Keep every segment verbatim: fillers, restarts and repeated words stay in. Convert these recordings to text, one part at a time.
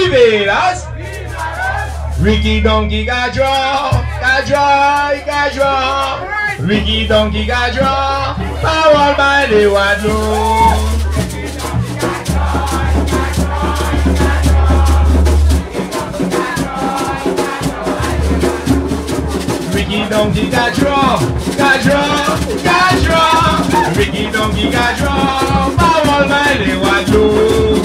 Viveras. Ricky Donkey got draw, got draw, got draw. Ricky Donkey got draw. Power by the wardrobe. Ricky Donkey got draw, got draw, got draw. Ricky Donkey got draw. Power by the wardrobe.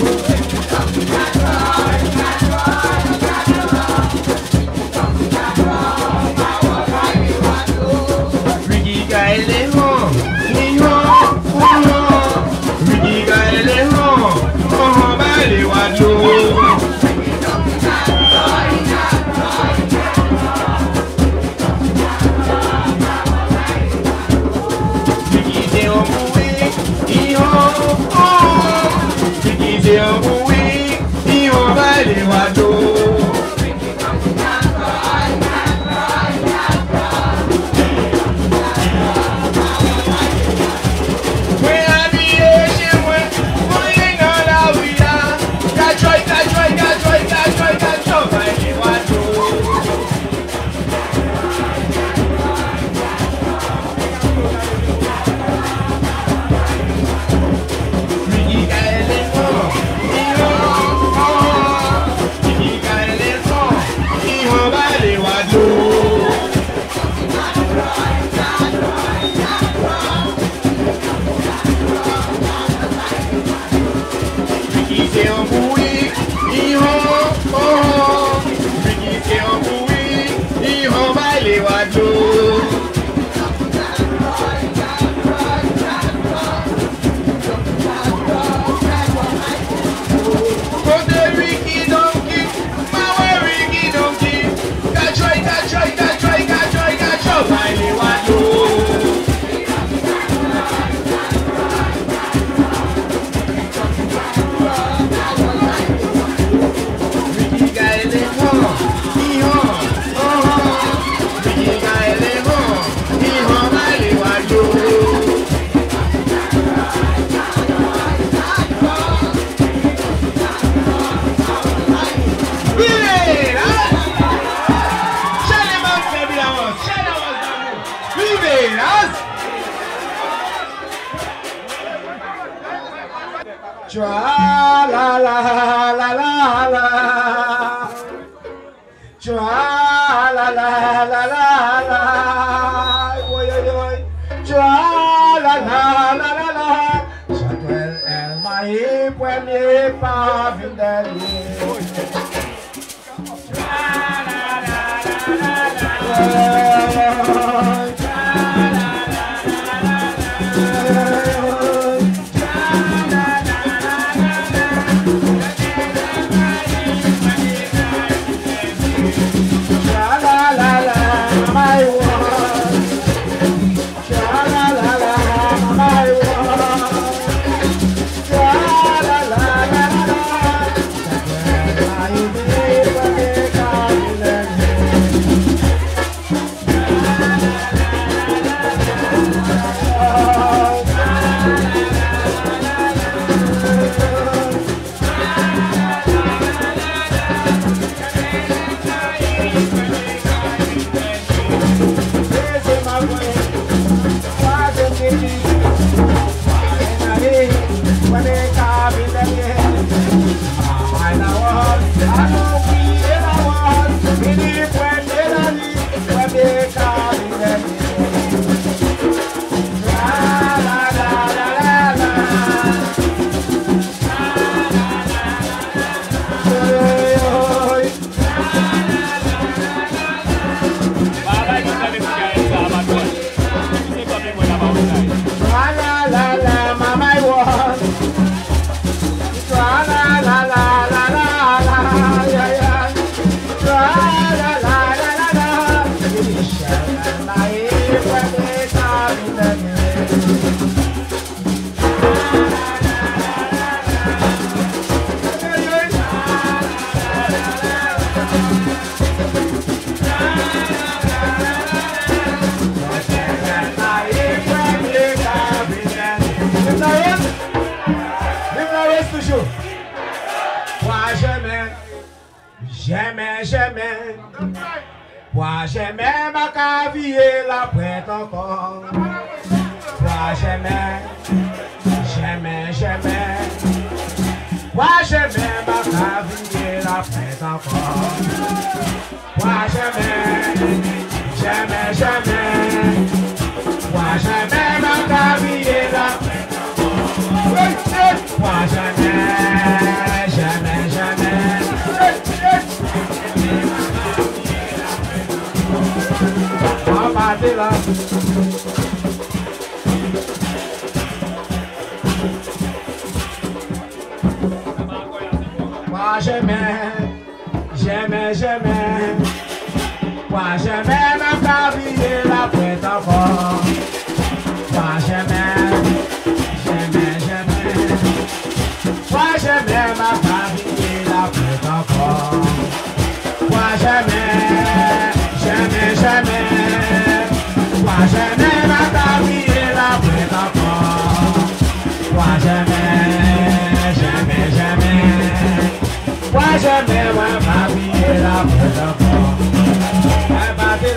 Tra la la la la la. Tra la la la la la. Oi oi oi. Tra la la la la la. Chacun el maïs premier pas vu d'aller. Tra la la la la la. Jamais, jamais. Moi, jamais ma cavie la prête encore. Moi, jamais. Jamais, jamais. Moi, jamais ma cavie la prête encore. Moi, jamais. Jamais, jamais. Moi, jamais ma cavie la prête encore. Moi, jamais. Jamais, jamais. On va battre là. Moi jamais, jamais, jamais. Moi jamais ma cavie la prête encore. Moi jamais, jamais, jamais. Moi jamais ma cavie la prête encore. Moi jamais, jamais, jamais. Moi jamais ma cavie la prête encore. Moi jamais, jamais, jamais. Moi jamais ma cavie la prête encore. I battle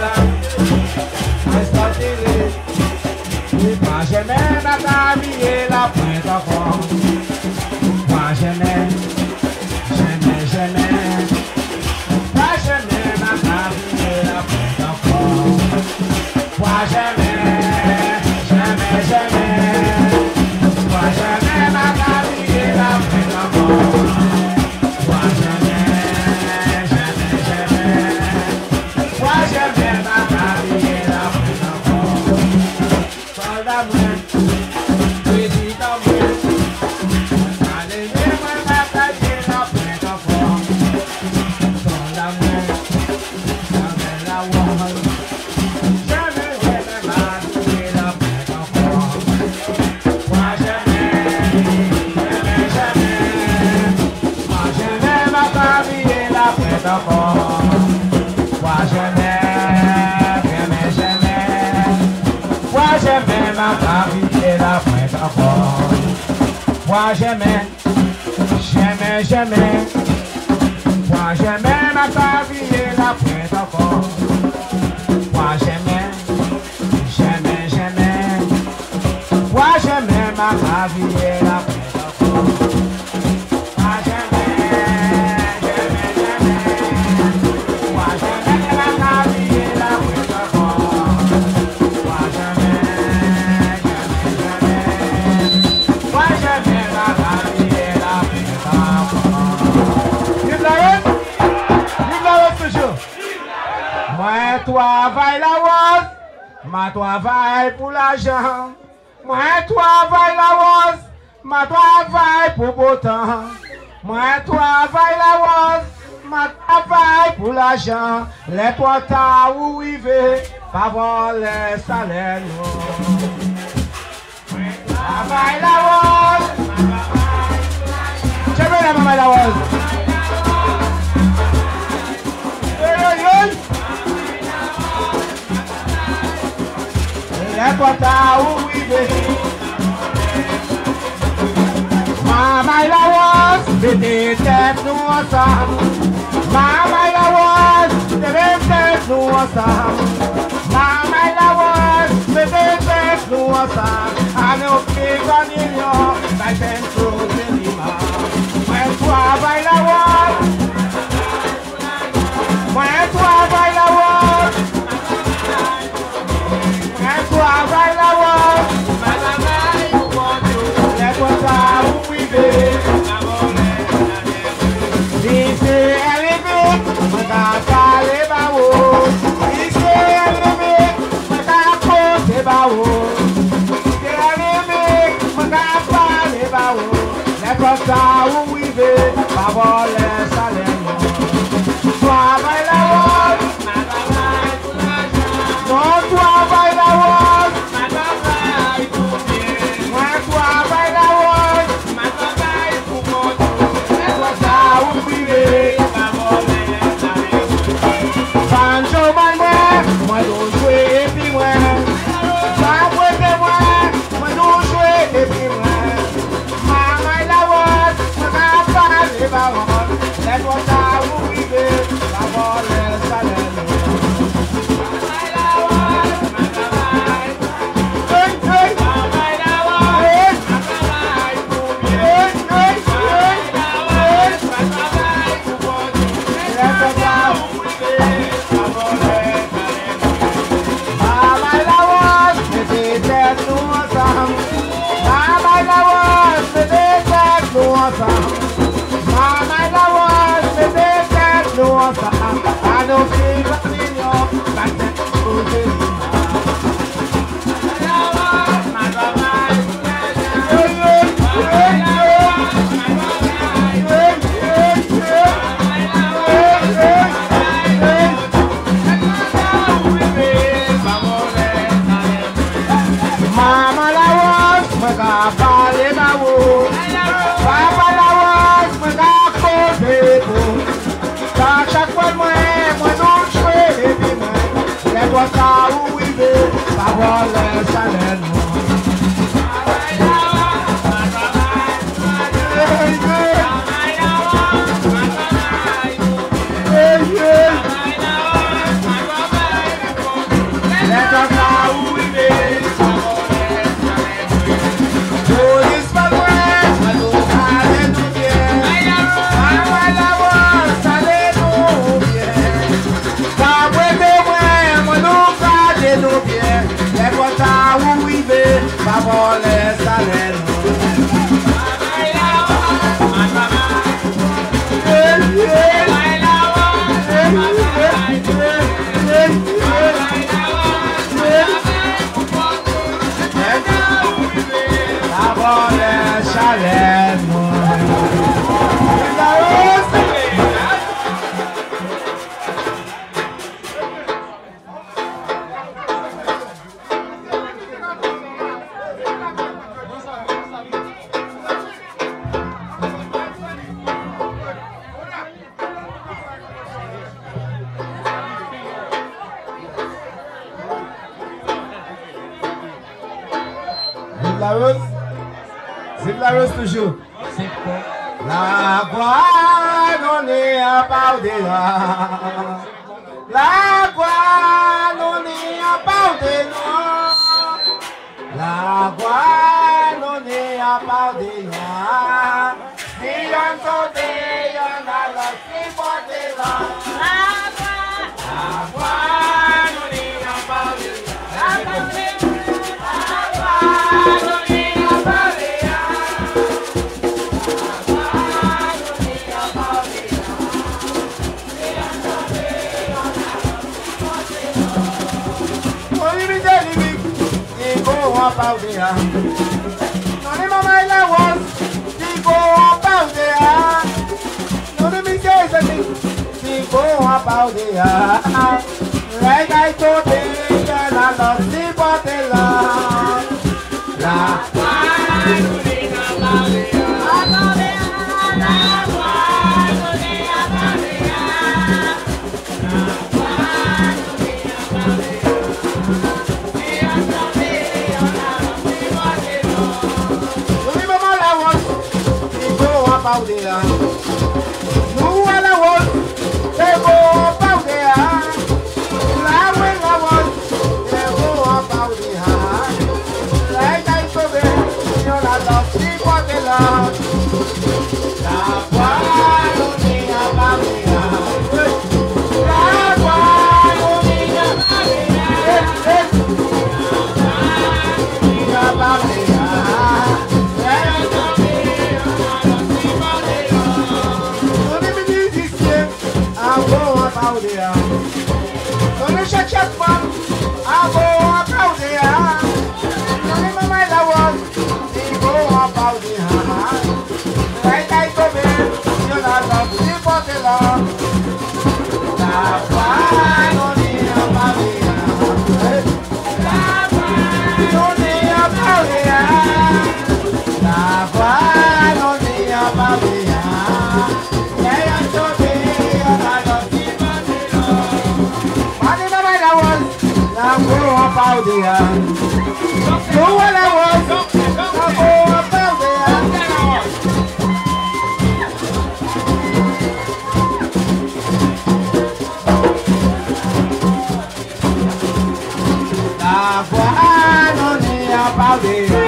I started it. Moi jamais ma cavie la prête encore. Moi jamais, jamais, jamais. Moi jamais ma cavie la prête encore. Moi jamais, jamais, jamais. Moi jamais ma cavie la prête encore. Moi jamais, jamais, jamais. Moi jamais ma cavie la prête encore. Soldat moi, président moi. Allez, moi ma cavie la prête encore. Soldat moi, jamais la Lawòz. Jamais, jamais ma cavie la prête encore. Moi jamais, jamais, jamais. Moi jamais ma cavie la prête encore. Moi jamais, jamais, jamais. Moi jamais ma cavie la prête encore. Moi jamais, jamais, jamais. Moi jamais ma cavie la prête encore. Moi jamais, jamais, jamais. Moi jamais ma cavie la prête encore. Moi jamais, jamais, jamais. Moi jamais ma cavie la prête encore. Moi jamais, jamais, jamais. Moi jamais ma cavie la prête encore. Vive la Lawòz! Vive la Lawòz toujours! Moi travaille la Lawòz, ma travaille pour l'argent. Moi travaille la Lawòz, ma travaille pour beau temps. Moi travaille la Lawòz, ma travaille pour l'argent. Les trois tas où il veut, pas voir les salaires. Travaille la Lawòz, je veux la maman la Lawòz. Les trois tas où il veut. Maman la Lawòz, mettez tête nous ensemble. Maman la Lawòz, mettez tête nous ensemble. Maman la Lawòz, mettez tête nous ensemble. Allez au pied d'un million, la tête de Lima. Moi travaille la Lawòz. Moi travaille la Lawòz. Moi travaille la Lawòz. Les trois tas où il veut. Ici elle est moi t'as les barreaux. Ici elle est moi t'as côté barreaux. Ici elle est moi t'as les barreaux. Les trois tas où il veut, pas voir les salaires. Travaille la Lawòz. Non travaille la Lawòz. Moi travaille la Lawòz. Les trois tas où il veut. Sancho moi, moi nous jouer et puis moi. Ça prête moi, moi nous jouer et puis moi. Maman la Lawòz, moi n'a pas les paroles. volets salendo. Volets salendo. Vive la rose toujours. La Gwan on est à Baudéla. La Gwan on est à Baudéla. La Gwan on est à Baudéla. Si on sauté, on a la Baudéla. La Gwan on est à Baudéla. Baudéa. Non ni mama ila was, di go Baudéa. Non ni mi say something, di go Baudéa. Like I told you, I love the Baudéa. La Baudéa, Baudéa, Baudéa. Nous à la voix, c'est beau Baudéa. La voix la voix, c'est beau Baudéa. La taille sauvée, on a l'offre Baudéa. La voix on est à Baudéa. La voix on est à Baudéa. La voix on est à Baudéa. Baudéa. Don't you shut your mouth? I go up Baudéa. Don't you mama la was? I go up Baudéa. Right I go there. You not love the Baudéa. La Gwan on est à Baudéa. La Gwan on est à Baudéa. La Gwan on est à Baudéa. I go up Baudéa. No one I was. I go up Baudéa. La Gwan on est à Baudéa.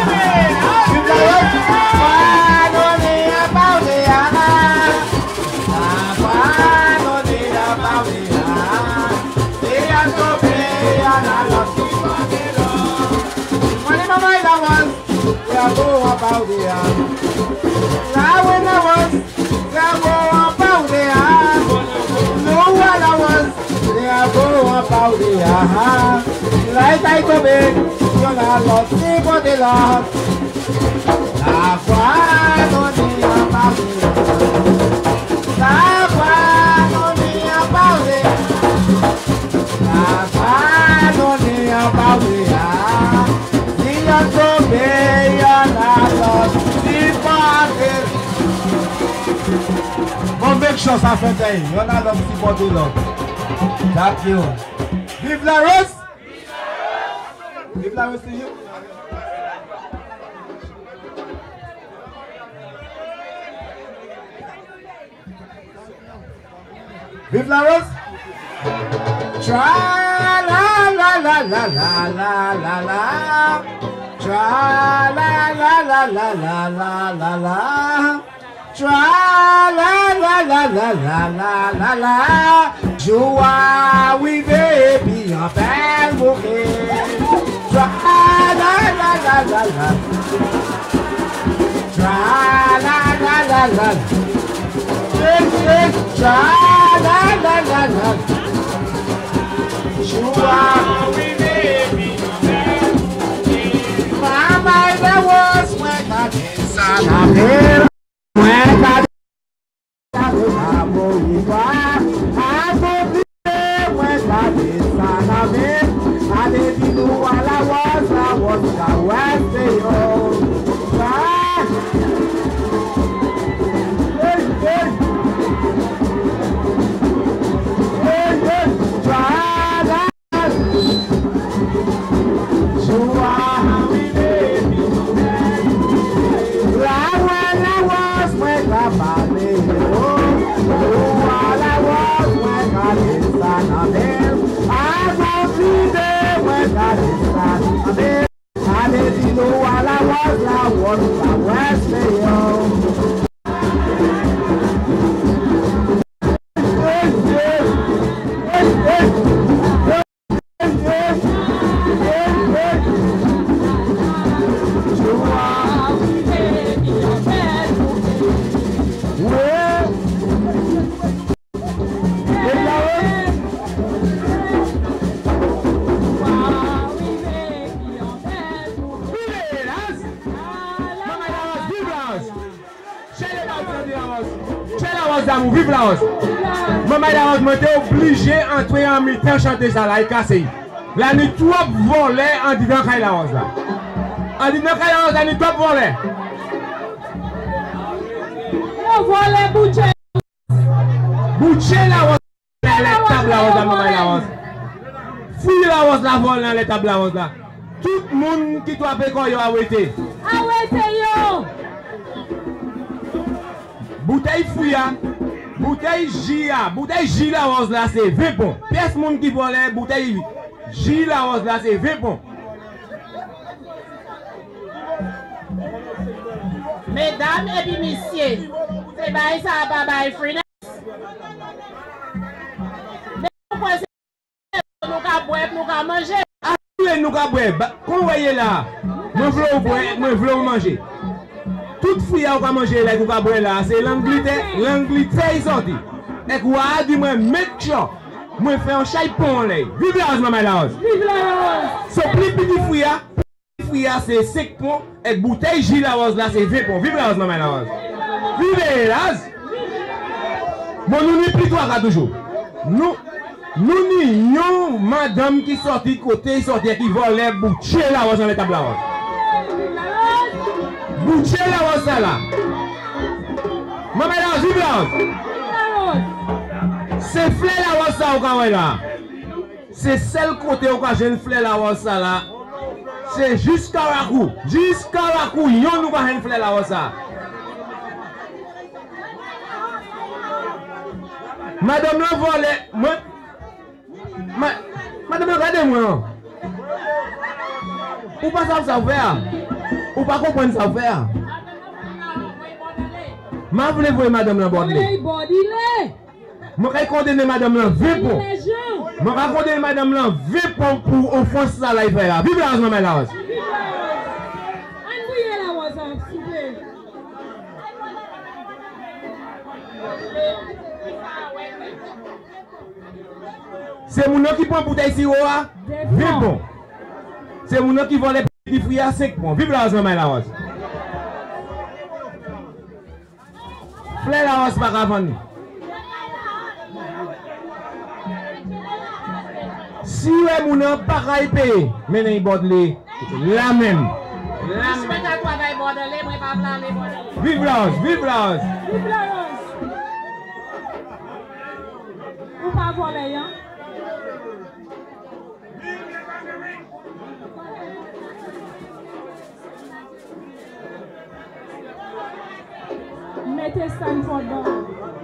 La Gwan on est à Baudéa. La Gwan on est à Baudéa. Et à tomber. When mama I was, we are go about there. Now when I was, we are go about there. No one I was, we are go about there. Like I go back, you're not lost for the Lord. La Gwan on est about there. La Gwan on est about there. La Gwan on est about there. Bon, make sure ça fait taille. On a l'homme qui porte l'homme. That's you. Vive la rose! Vive la rose to you. Vive la rose. Tra la la la la la la la la. Tra la la la la la la la la. Tra la la la la la la la la. Joie, oui, baby, en belle bouquet. Tra la la la la la. Tra la la la la. Tra la la la la. Joie, oui, baby, en belle bouquet. Mama, there was when I did something. When I Vive la rose. Maman la rose, j'étais obligé d'entrer en mi-temps chanter ça là et casser. La nuit trop volé en disant qu'il la rose là. En disant qu'il la rose, la nuit trop volé. On volé boucher. Boucher la rose. L'étable la rose là, maman la rose. Fouille la rose la vol dans l'étable la rose là. Tout le monde qui doit payer quoi, il a arrêté. Arrêtez yo. Bouteille fouilla. Bouteille J A, bouteille J la rose là c'est vingt bons. Pièce monde qui vole bouteille J la rose là c'est vingt bons. Mesdames et puis messieurs, c'est bail ça pas bail free. Mais pourquoi c'est nous ka boire, nous ka manger? Ah, nous ka boire. Qu'on voyez là. Moi veux boire, moi veux manger. Toute fouille à manger là, vous boire là, c'est l'Angleterre, l'Angleterre est sorti. Et quoi, dit moi, make sure, moi fais un chaipon là. Vive la rose, maman la rose. Vive la rose. C'est plus petit fouille à, fouille à c'est cinq points, et bouteille J la rose là, c'est vingt points. Vive la rose, maman la rose. Vive la rose. Bon, nous n'y plus toi toujours. Nous, nous n'y avons madame qui sortit côté, sortit qui volait, boucher la rose dans l'étable la rose. Boucher la rose là. Maman la rose, vive la rose. C'est fleur la rose ça au cas là. C'est celle côté au cas jeune fleur la rose ça là. C'est jusqu'à la cou. Jusqu'à la cou, yon nous pas une fleur la rose ça. Madame le volet, moi. Madame regardez-moi. Ou pas ça ça faire? Ou pas comprendre ça faire? Ma voulez voir madame la bordelais? Je vais condamner madame la vingt points. Je vais condamner madame la vingt points pour offense ça là. Vive la rose, maman la rose. C'est mon nom qui prend bouteille sirop à vingt points. C'est mon nom qui vend les petits fruits à cinq points. Vive la rose, maman la rose. Fleur la rose pas vendre. Si vous avez mon nom pas payé, mais vous bordelais la même. Vive la rose, vive la rose. Vive la rose. Vous pas voler, hein? Right stand for God.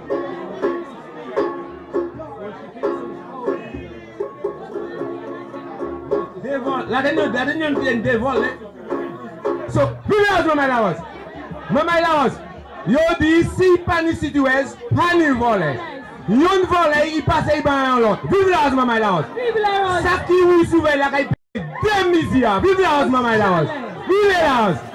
Devol, la dernière, la dernière vient devol. So, vive Maman Lawòz. Maman Lawòz, yo dit si pas ni situez, pas ni volé. Yon volé, il passe il ban l'autre. Vive la rose Maman Lawòz. Vive la rose. Ça qui oui souvent la caille deux misia. Vive la rose Maman Lawòz. Vive la rose.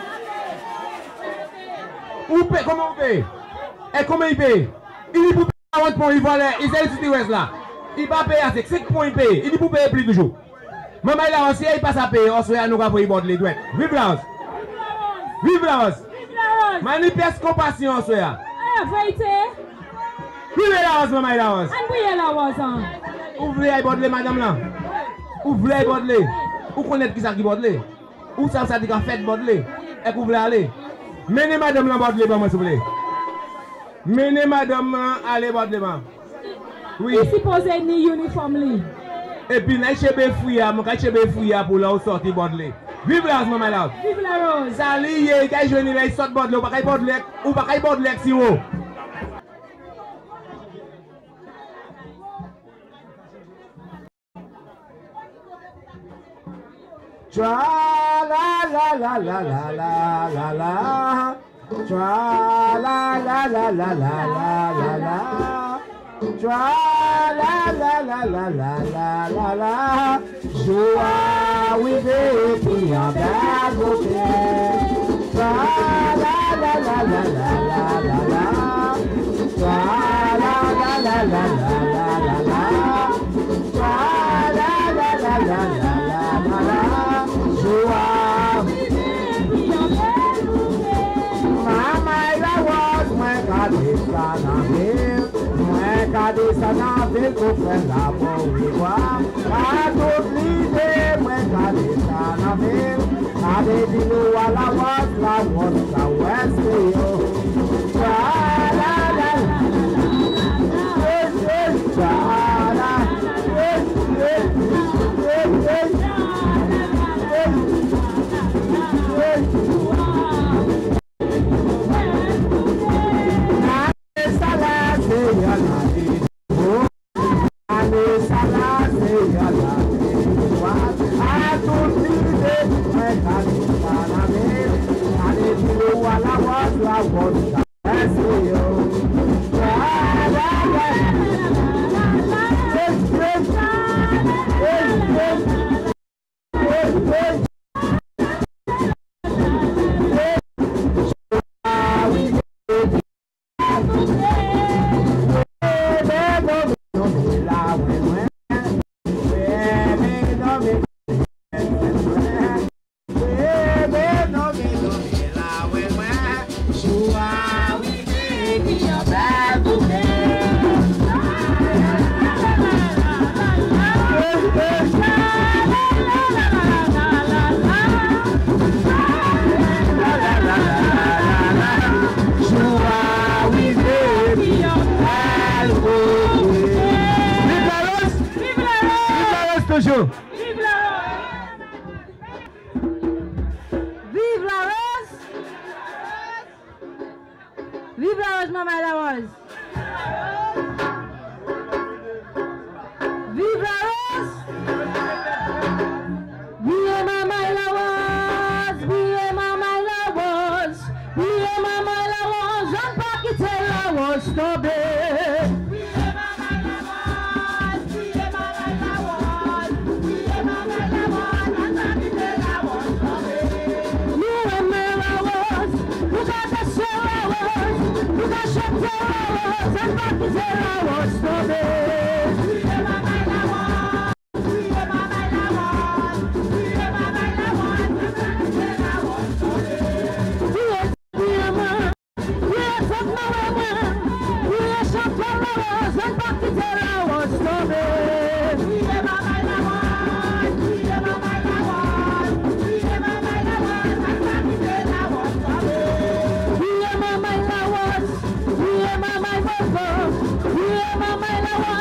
Où paye, comment on paye? Et comment il paye? Il dit pour payer quarante points, il vole, il sait le situez là. Il va payer avec cinq points il paye. Il dit pour payer plus toujours. Maman Lawòz, si il passe à payer, on se fait à nous pour y bord les douettes. Vive la rose. Vive la rose. Vive la rose. Manifeste compassion en soi. Ah, vérité. Vive la rose, Maman Lawòz. Ouvrez la rose. Ouvrez les bordelés, madame là. Ouvrez les bordelés. Où connaître qui ça qui bordelés? Où ça ça dit qu'en fait bordelés? Et vous voulez aller? Menez madame là bordelés, s'il vous plaît. Menez madame là, allez bordelés. Oui. Il suppose ni uniforme li. Et puis, n'a chebe fouya, mon chebe fouya pour là où sortir bordelés. Vive la rose, Maman Lawòz. Vive la rose. Ça lié, quand je viens là, il sort bordelés, ou pas qu'il bordelés, ou pas qu'il bordelés si haut. Tra la la la la la la la la. Tra la la la la la la la la. Tra la la la la la la la la. Joie oui baby en bas côté. Tra la la la la la la la la. Tra la la la la la la la la. Tra la la la la la la la. Maman Lawòz, moi gade ça na ville, moi gade ça na ville pour faire la bonne victoire. A toute l'idée, moi gade ça na ville, gade di nou à Lawòz, Lawòz la ouest yo. Tra la la la la la, tra la, yes yes yes yes. toujours. Vive la rose. Vive la rose. Vive la rose, Maman Lawòz. Vive la rose. Vive Maman Lawòz. Vive Maman Lawòz. Vive Maman Lawòz. On pas quitter la rose tombée. Maman Lawòz,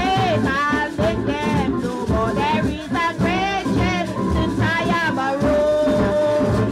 make and make them know. But there is a great change since I am a road.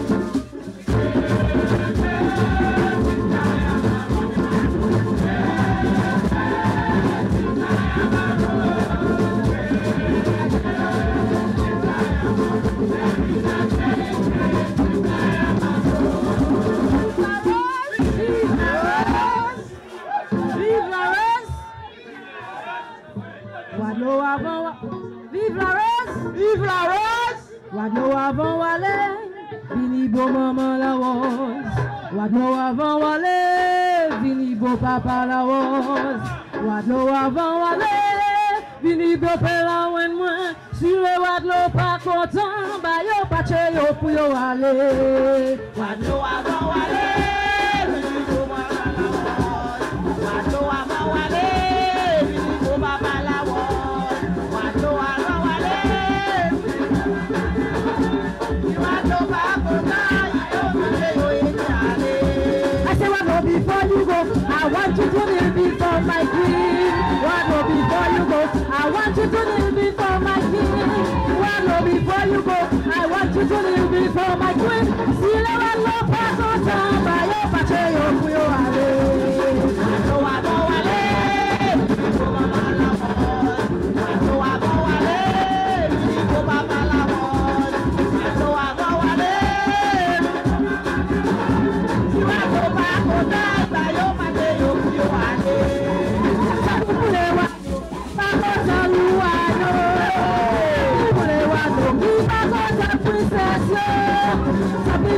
Vive la Rose! Vive la Rose! Wadno avant wale, vini bo maman Lawòz. Wadno avant wale, vini bo papa Lawòz. Wadno avant wale, vini bo pera wen mwen. Si le wadlo pas content, ba yo pa che yo pou yo ale. Wadno avant wale, vini bo maman Lawòz. Wadno avant wale, vini bo papa Lawòz. Wadno avant wale, wadno pa content, yo pa che yo ale. I say wadno before you go, I want you to kneel before my queen. Wadno before you go, I want you to kneel before my queen. Wadno before you go, I want you to kneel before my queen. Si le wadno pa content, ba yo pa che yo pou yo ale. Wadno avant wale, vini bo maman Lawòz. Wadno avant wale, vini bo papa Lawòz. Wadno avant wale, si wadno pa content, ba yo pa che yo pou yo ale. Saboule wadno, pa content lou wadno. Saboule wadno, ki pa content princesse yo. Saboule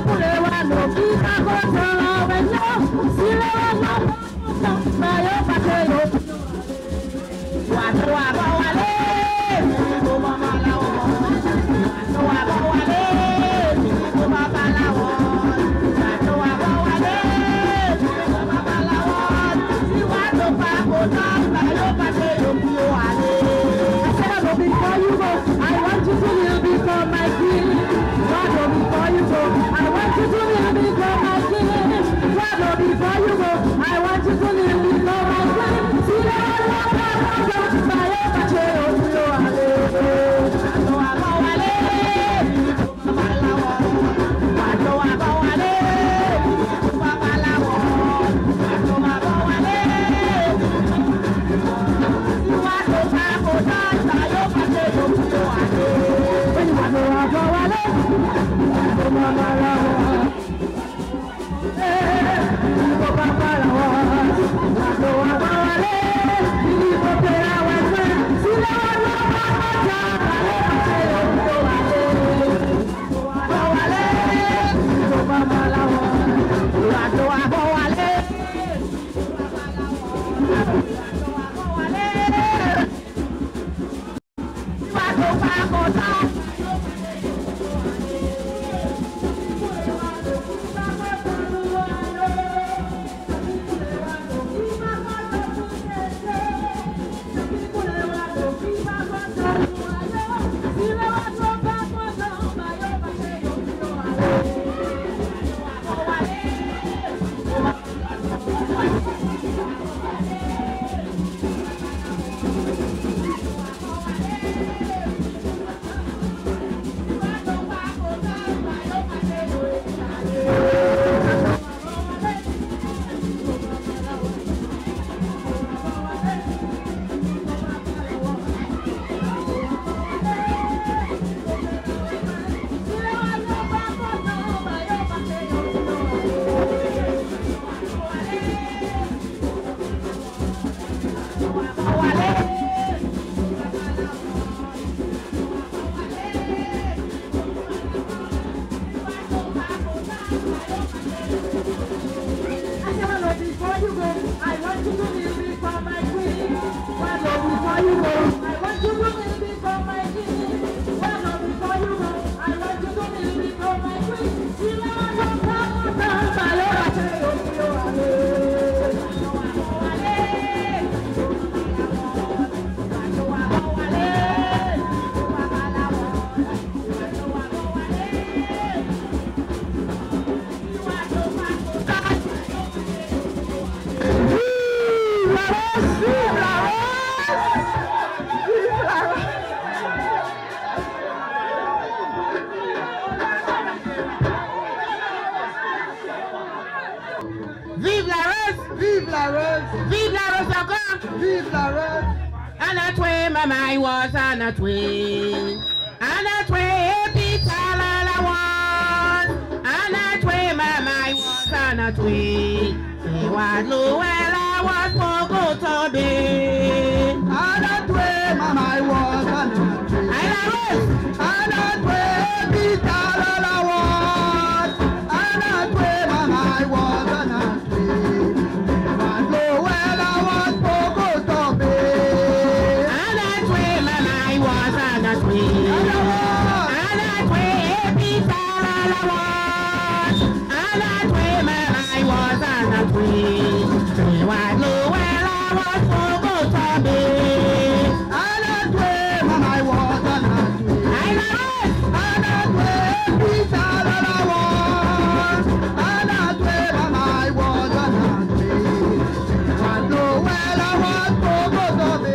Vive la rose. And that way, mama, I was on that way. And that way, Peter, I was. And that way, mama, I was on that way. It was low where I was for go to be. And that way, mama, I was on that way. I love And that way, Peter, I was. And that way, mama, I was on that way. It was low where I was for go to be. And that way, mama, I was on that way. And that way, Peter, I was. And that way, mama, I was on that way. It was low where I was for go to be. And that way, mama, I was on that way. I love it. And that way, Peter, I was. And that way, mama, I was on that way. And know where I was for go to be.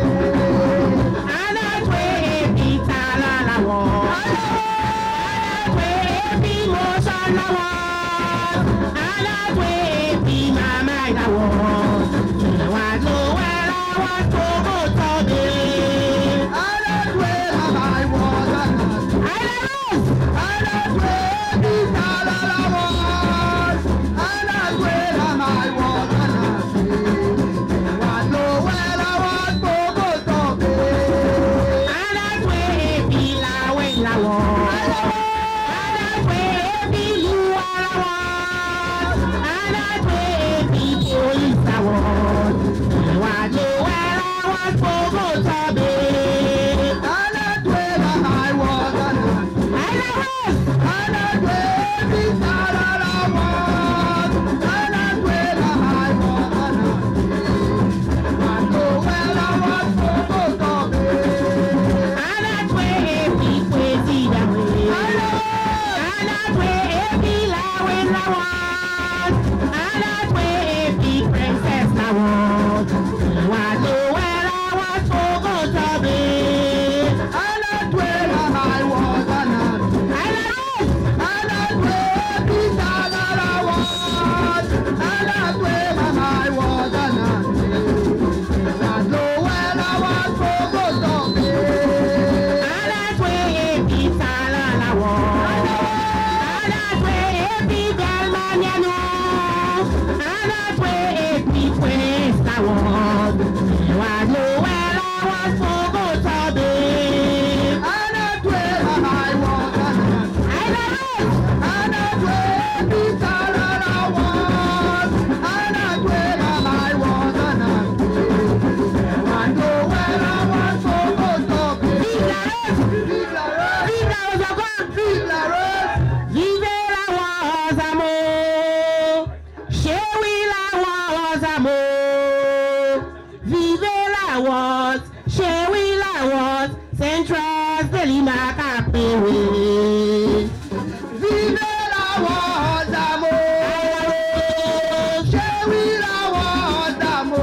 And that way, Peter, I was. And that way, be motion, I was. And that way, be my mind, I was. It was low where I was for go to be. And that way, mama, I was on that way. I love it. And that way, Peter, I was. And that way, mama, I was on that way. And know where I was for go to be. And that way, be la way, la was. And that way, be you, I was. And that way, be police, I was. It was low where I was for go to be. And that way, mama, I was on that way. I love it. And that way, Peter, I was. And that way, mama, I was on that way. And know where I was for go to be. And that way, be crazy that way. And that way, be la way, la was. And that way, be princess, la was. It was low where I was for go to be. And that way, mama, I was on that way. I love it. And that way, Peter, I was. And that way, mama, I was on that way. And know where I was for go to be. And that way, be salon, la was. And that way, be girl, man, you know. And that way, be praise, la was. It was low where I was for go to be. And that way, mama, I was on that way. I love it. And that way, Peter, I was. And that way, mama, I was on that way. And know where I was for go to be. Vive la rose. Vive la rose. Vive la rose encore. Vive la rose. Vive la rose, amour. Chérie, la rose, amour. Vive la rose. Chérie, la rose. Saint Lucia de Lima, Capri. Vive la rose d'amour. Chérie, la rose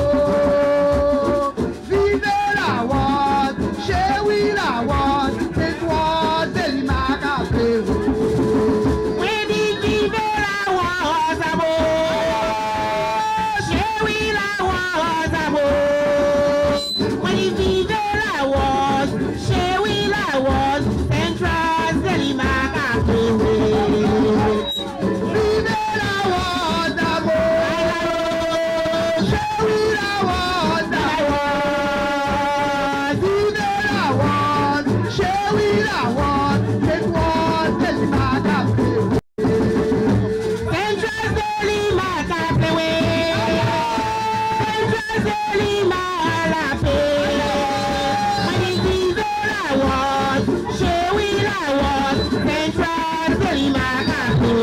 d'amour. Vive la rose. Chérie, la rose. C'est toi, c'est Lima Capri. Oui, dis vive la rose, amour. Chérie, la rose, amour. Oui, vive la rose. Chérie, la rose. Saint Lucia de Lima, Capri. Vive la rose d'amour. Chérie, la rose d'amour. Vive la rose. Chérie, la rose. C'est toi, c'est Lima Capri. Saint Lucia de Lima, Capri. Saint Lucia de Lima, la paix. Oui, vive la rose. Chérie, la rose. Saint Lucia de Lima, Capri.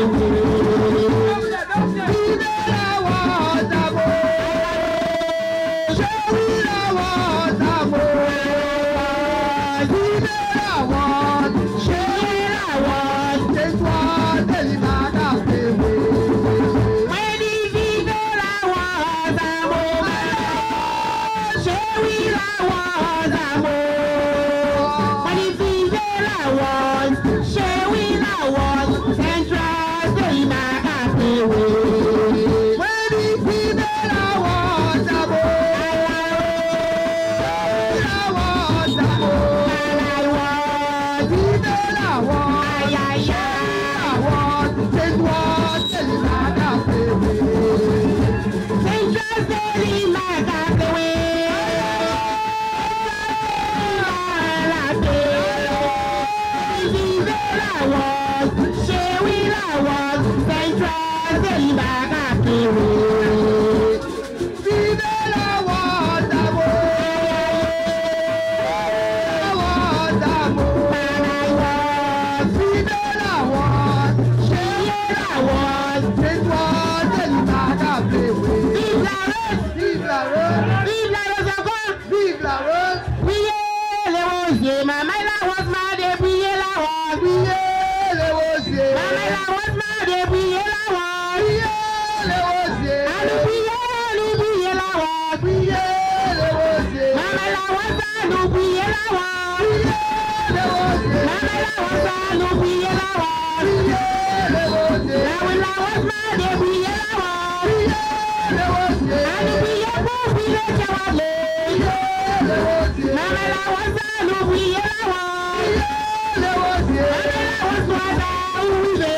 Vive la rose d'amour. Chérie, la rose d'amour. Vive la rose. Chérie, la rose. C'est toi, c'est Lima Capri. Oui, dis vive la rose, amour. Chérie, la rose, amour. Oui, vive la rose. Chérie, la rose. Saint Lucia de Lima, Capri. Vive la rose d'amour. Lawòz. C'est toi de Lima qu'a fait, oui. Vive la Rose. Vive la Rose. Vive la Rose encore. Vive la Rose. Priez les rosiers, maman Lawòz m'a débrié la rose. Priez les rosiers. Maman Lawòz m'a débrié la rose. Priez les rosiers. À nous prier, nous prier la rose. Priez les rosiers. Maman Lawòz à nous prier la rose. Priez les rosiers. Maman Lawòz à nous prier la rose. Priez les rosiers. La oui Lawòz m'a débrié la rose. Priez les rosiers. À nous prier pour prier le cavalier. Priez les rosiers. Maman Lawòz à nous prier la rose. Priez les rosiers. Maman Lawòz doit à oublier.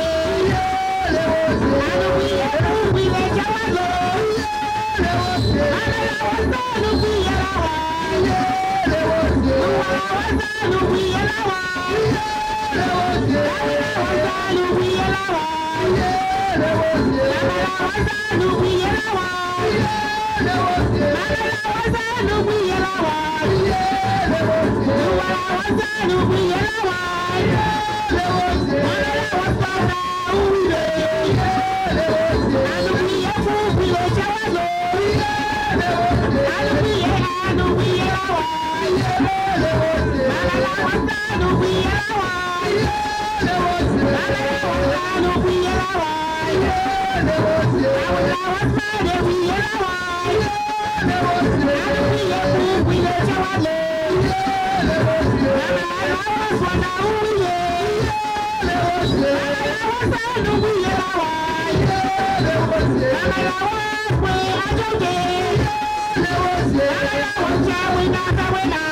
Priez les rosiers. À nous prier pour prier le cavalier. Les rosiers. Maman Lawòz à nous prier la rose. Les rosiers. Lawòz à nous prier la rose. Les rosiers. Lawòz à nous prier la rose. Les rosiers. Lawòz à nous prier la rose. Les rosiers. Lawòz à nous prier la rose. Les rosiers. Lawòz à nous prier la rose. Les rosiers. Lawòz doit à oublier. Les rosiers. À nous prier pour prier le cavalier. Les rosiers. À nous prier, à nous prier la rose. Les rosiers. Maman Lawòz à nous prier la rose. Les rosiers. Maman Lawòz à nous prier la rose. Les rosiers. Lawòz m'a débrié la rose. Les rosiers. À nous prier pour prier le cavalier. Les rosiers. Maman Lawòz doit à oublier. Les rosiers. Lawòz à nous prier la rose. Les rosiers. Maman Lawòz pray à Dieu. Les rosiers. Maman Lawòz tient oui dans sa wena.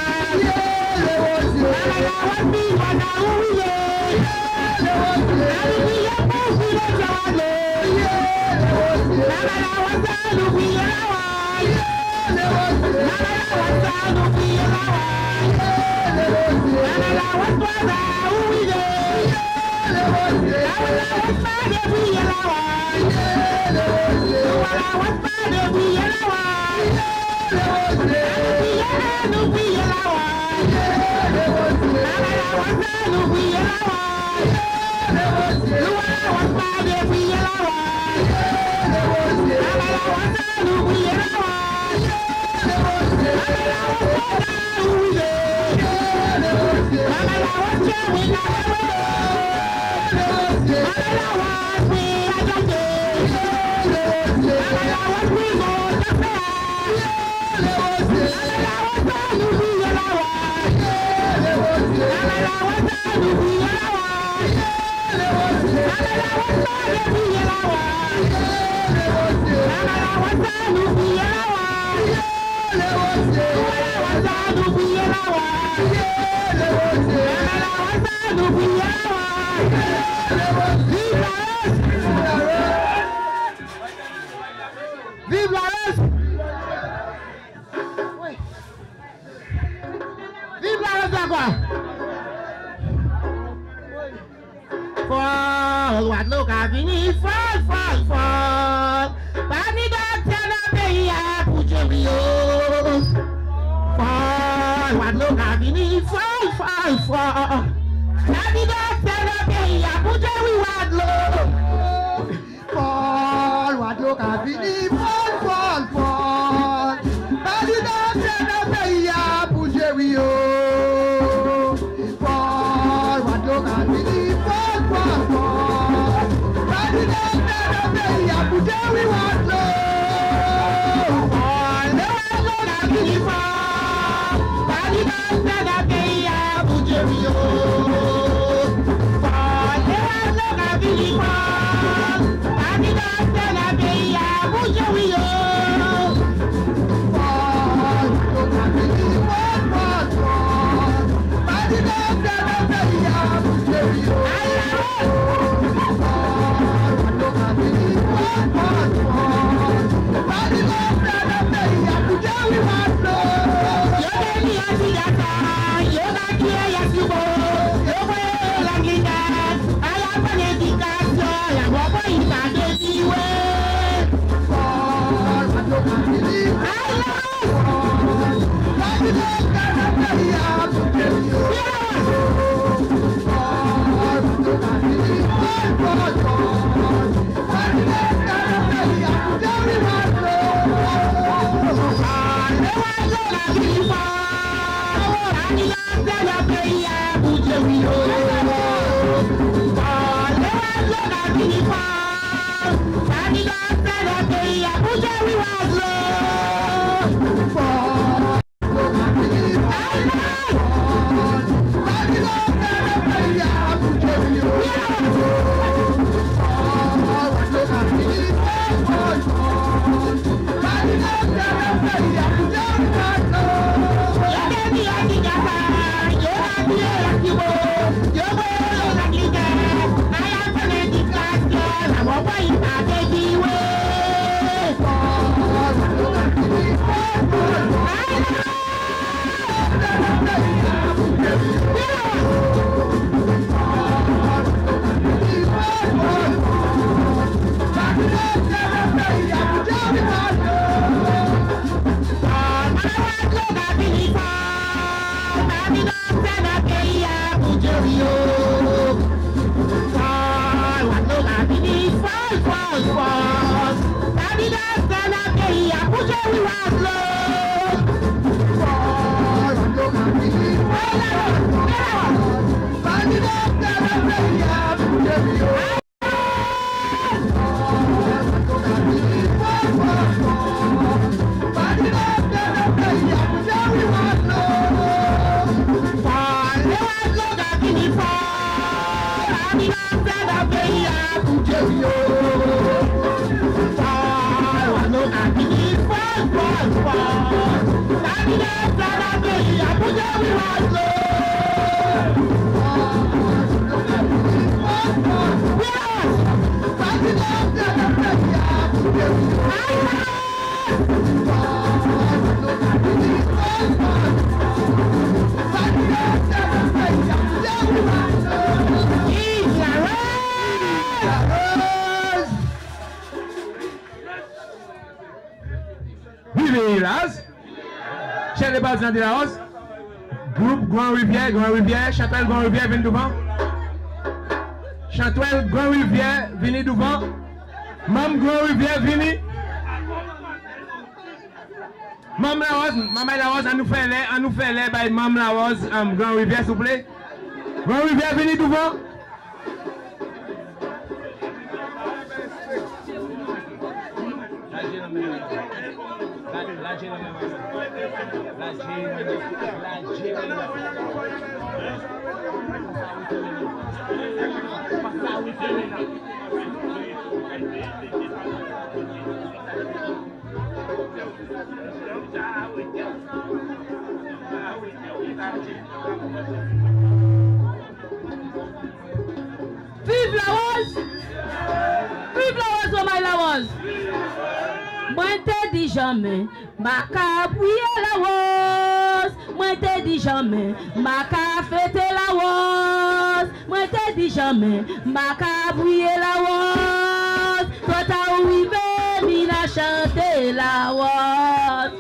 Les rosiers. Maman Lawòz dit doit à oublier. Les rosiers. À nous prier pour prier le cavalier. Les rosiers. Maman Lawòz à nous prier la rose. Les rosiers. Maman Lawòz à nous prier la rose. Les rosiers. Maman Lawòz doit à oublier. Les rosiers. Maman Lawòz m'a débrié la rose. Les rosiers. Maman Lawòz m'a débrié la rose. Les rosiers. À nous prier la rose. Les rosiers. Maman Lawòz à nous prier la rose. Les rosiers. Lawòz m'a débrié la rose. Les rosiers. Maman Lawòz à nous prier la rose. Les rosiers. Maman Lawòz doit à oublier. Les rosiers. Maman Lawòz tient oui dans sa wena. Les rosiers. Maman Lawòz prie à Dieu. Les rosiers. Maman Lawòz prie mon affaire. Les rosiers. Maman Lawòz à nous prier la rose. Les rosiers. Maman Lawòz à nous prier la rose. Les rosiers. Maman Lawòz m'a débrié la rose. Les rosiers. Maman Lawòz à nous prier la rose. Les rosiers. Lawòz à nous prier la rose. Les rosiers. Maman Lawòz à nous prier la rose. Vive la Rose. Vive la Rose. Oui. Vive la Rose encore. Fort, roi de l'eau qu'a vini, fort, fort, fort. Pas ni docteur dans le pays pour Dieu Rio. Fort, roi de l'eau qu'a vini, fort, fort, fort. Pas ni docteur dans le pays pour Dieu Rio de l'eau. Paul, Wado Kabini, Paul, Paul, Paul. Badina, Sena, Peya, Pujerio. Paul, Wado Kabini, Paul, Paul, Paul. Badina, Sena, Peya, Pujerio, Wado. Paul, Wado Kabini, Paul. Badina, Sena, Peya, Pujerio. Paul, Wado Kabini, Paul. Badina, Sena, Peya, Pujerio. Paul, Wado Kabini, Paul, Paul, Paul. Badina, Sena, Peya, Pujerio. God, God, God. Chez les bases de la Rose, groupe Gwan Rivière, Gwan Rivière, Chantal Gwan Rivière, venez devant. Chantal Gwan Rivière, venez devant. Mam Gwan Rivière, venez. Mam La Rose, Maman La Rose, on nous fait les, on nous fait les, by Mam La Rose, um, Gwan Rivière, s'il vous plaît. Gwan Rivière, venez devant. Vive la Rose! Vive la Rose, Maman La Rose! Moi te dis jamais, ma ka bouiller la rose. Moi te dis jamais, ma ka fêter la rose. Moi te dis jamais, ma ka bouiller la rose. Toi t'as oublié, mina chanter la rose.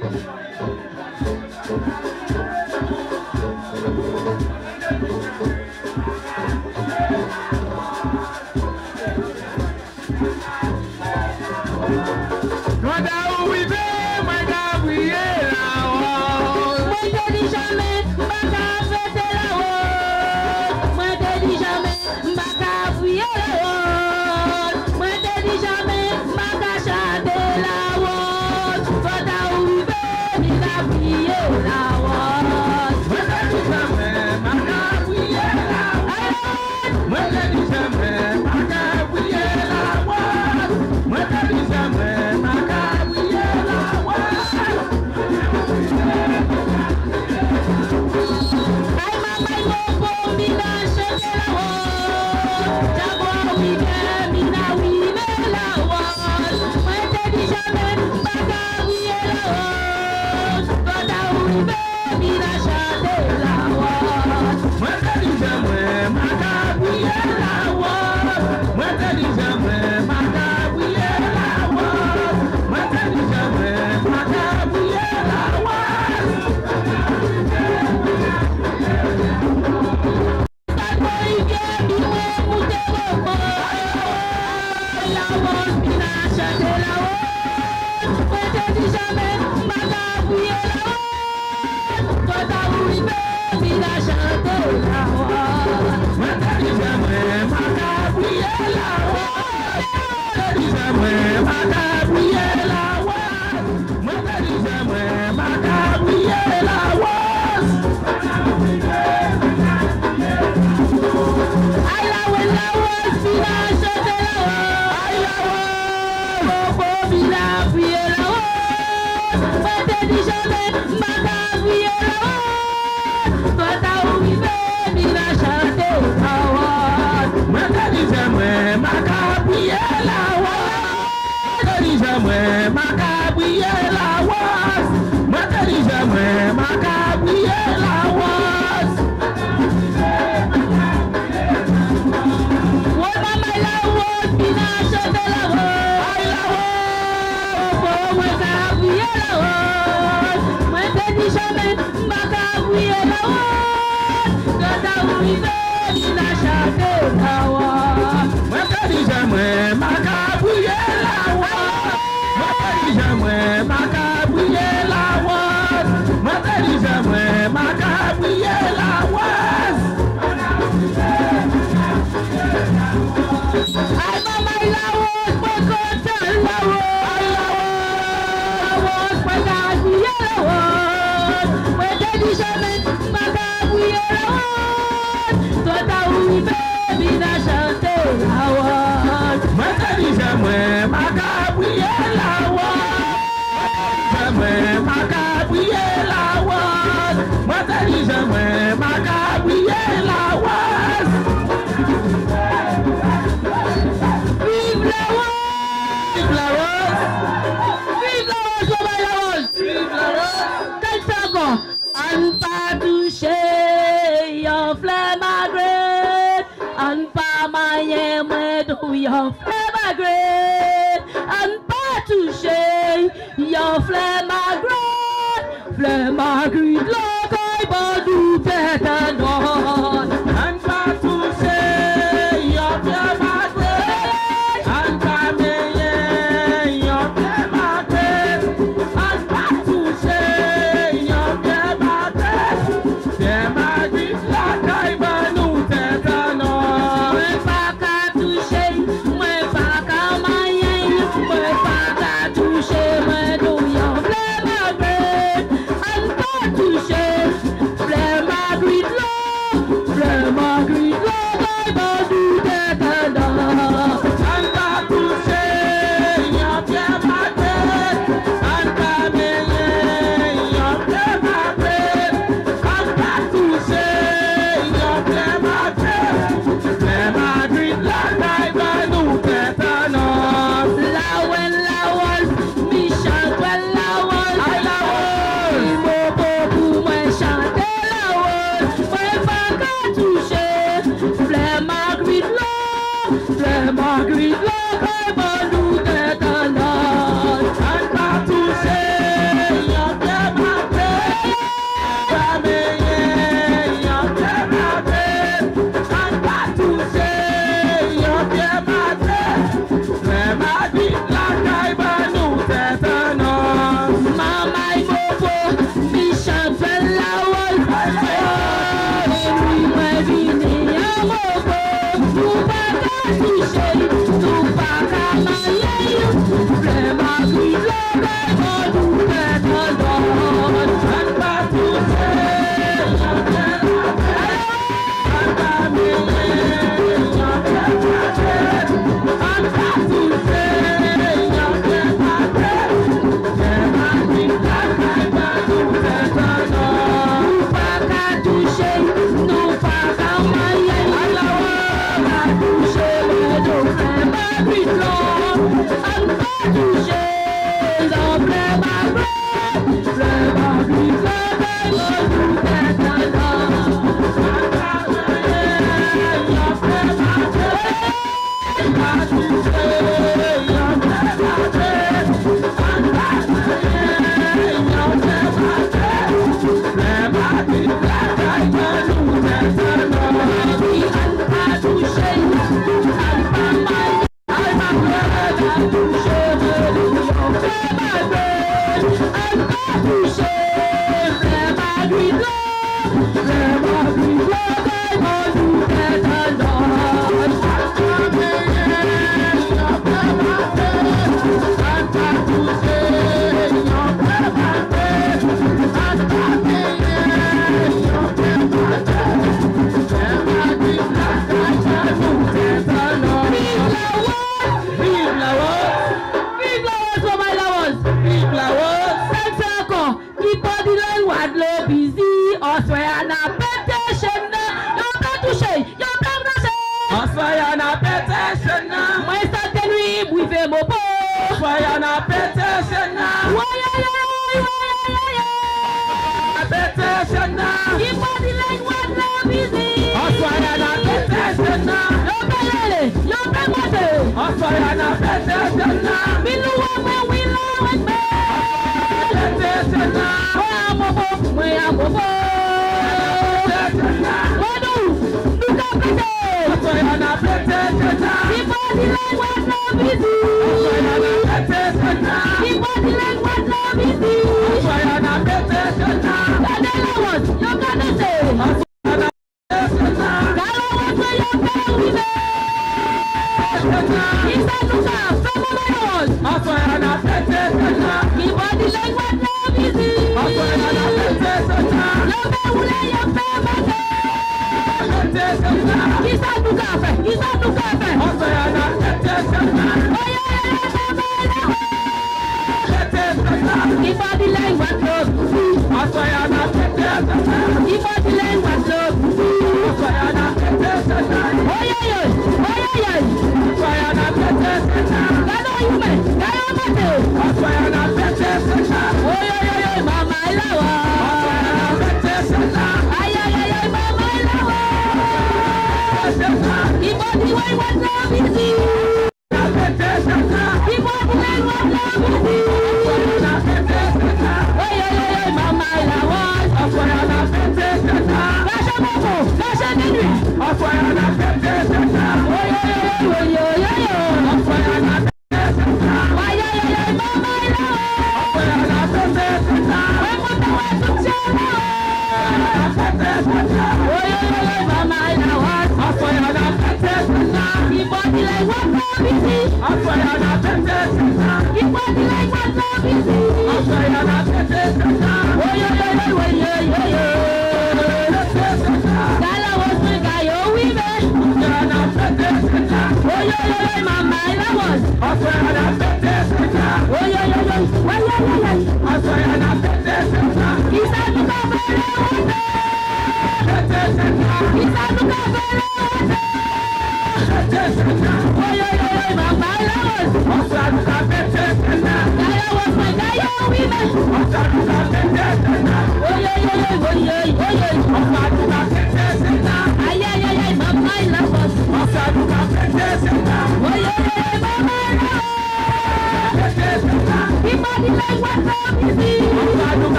Your flame great and pas touché. Your flame great, flame great, like I badu better not. And pas touché, your flame great, and pas meilleur, your flame great, and pas touché, your flame great. Flame great, like I badu better not. Yeah. Qui ça nous a fait? Qui ça nous a fait? Qui va dire les what love? Qui va dire les what love? Oh yeah yeah, oh yeah yeah. Galo you me, galo mate. Oh yeah yeah yeah, mama lawa. Ay ay ay ay, mama lawa. Qui va dire les what love easy? Qui va dire les what love easy?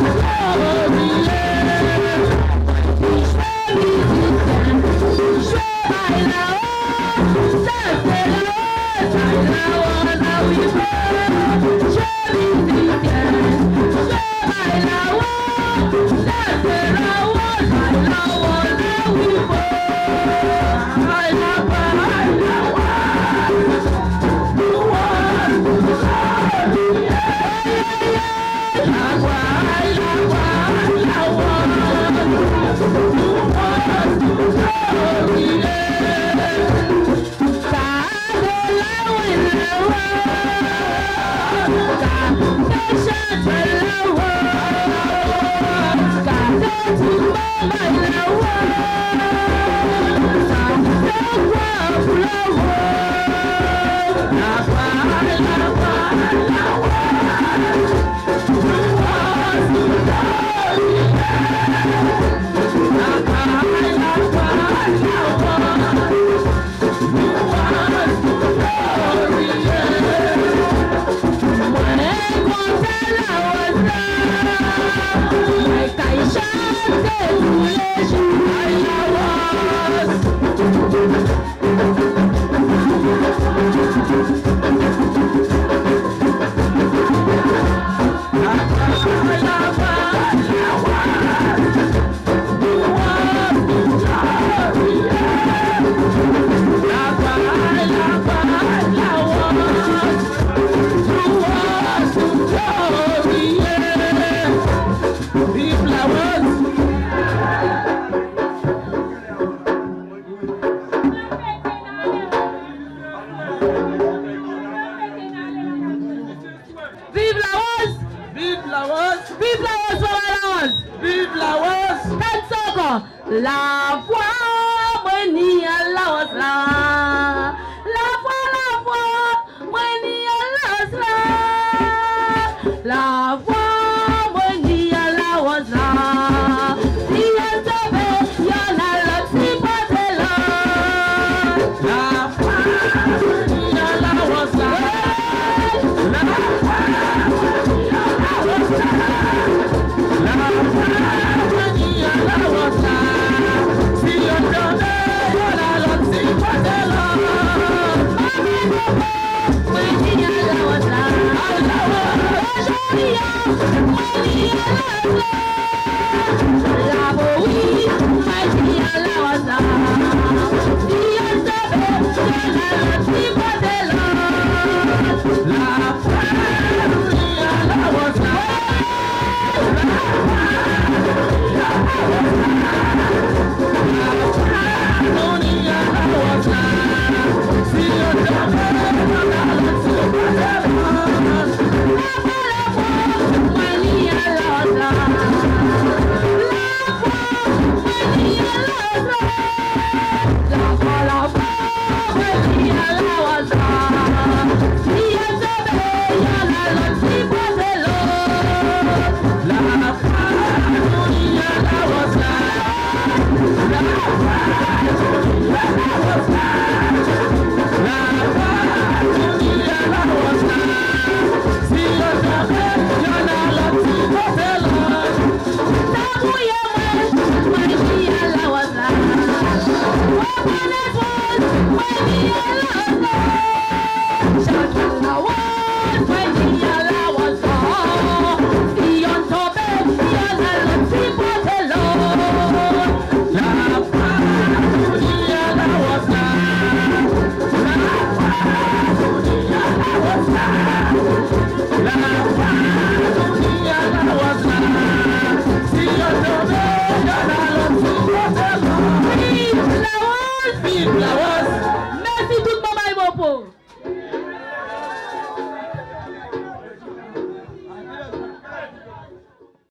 Show Vive Lawòz! Vive Lawòz! Vive Lawòz, Maman Lawòz! Vive Lawòz! Quatre encore! La foi, moi ni à Lawòz là. La foi, la foi, moi ni à Lawòz là. La foi, moi ni à Lawòz là. Si elle te veut, y'en a l'autre si pas de là. La foi, moi ni à Lawòz là. La foi, moi ni à Lawòz là. La foi, moi ni à Lawòz là. Si elle te veut, y'en a l'autre si pas de là. Moi ni à Lawòz là. La oui, moi ni à Lawòz là. Si elle te veut, y'en a l'autre si pas de là. La foi, moi ni à Lawòz là. Saint Lucia,